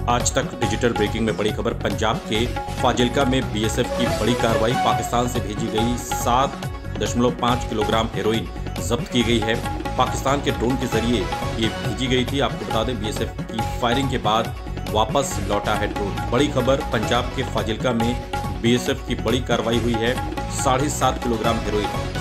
आज तक digital breaking में बड़ी खबर। पंजाब के फाजिल्का में बीएसएफ की बड़ी कार्रवाई। पाकिस्तान से भेजी गई 7.5 किलोग्राम हेरोइन जब्त की गई है। पाकिस्तान के ड्रोन के जरिए ये भेजी गई थी। आपको बता दें, बीएसएफ की फायरिंग के बाद वापस लौटा है ड्रोन। बड़ी खबर, पंजाब के फाजिल्का में बीएसएफ की बड़ी कार्रवाई हुई है। 7.5 किलोग्राम हेरोइन